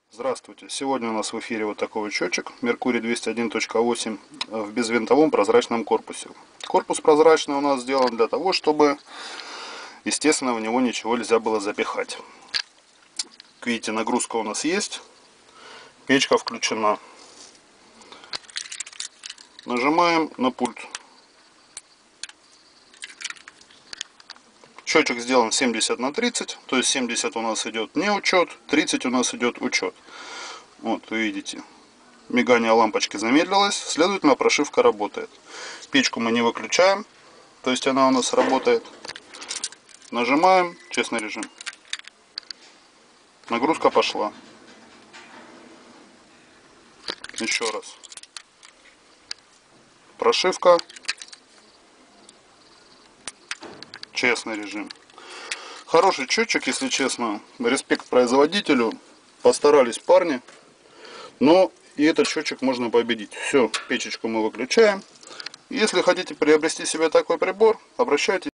Здравствуйте! Сегодня у нас в эфире вот такой вот счетчик Mercury 201.8 в безвинтовом прозрачном корпусе. Корпус прозрачный у нас сделан для того, чтобы, естественно, в него ничего нельзя было запихать. Как видите, нагрузка у нас есть, печка включена. Нажимаем на пульт. Счетчик сделан 70/30, то есть 70 у нас идет не учет, 30 у нас идет учет. Вот, вы видите, мигание лампочки замедлилось, следовательно, прошивка работает. Печку мы не выключаем, то есть она у нас работает. Нажимаем честный режим. Нагрузка пошла. Еще раз. Прошивка. Честный режим. Хороший счетчик, если честно. Респект производителю. Постарались парни. Но и этот счетчик можно победить. Все, печечку мы выключаем. Если хотите приобрести себе такой прибор, обращайтесь.